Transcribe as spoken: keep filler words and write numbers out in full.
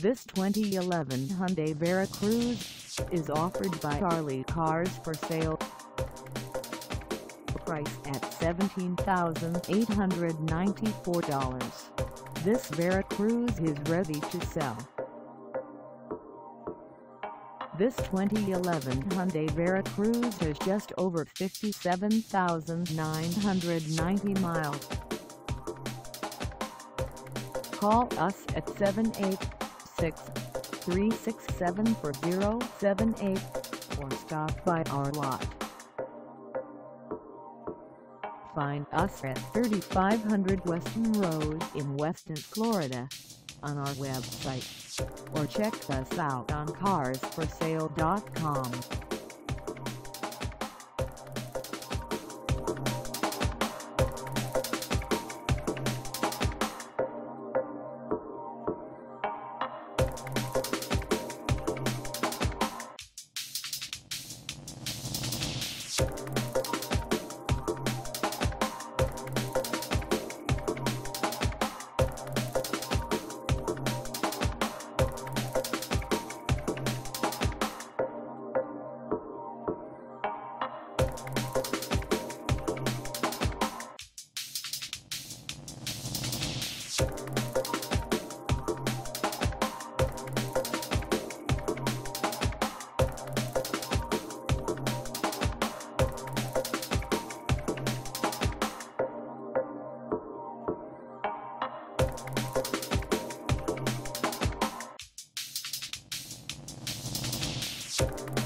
This twenty eleven Hyundai Veracruz is offered by Arlie Cars for Sale. Price at seventeen thousand eight hundred ninety-four dollars. This Veracruz is ready to sell. This twenty eleven Hyundai Veracruz has just over fifty-seven thousand nine hundred ninety miles. Call us at seven eight six, three six seven, four zero seven eight or stop by our lot. Find us at thirty-five hundred Weston Road in Weston, Florida, on our website, or check us out on cars for sale dot com. You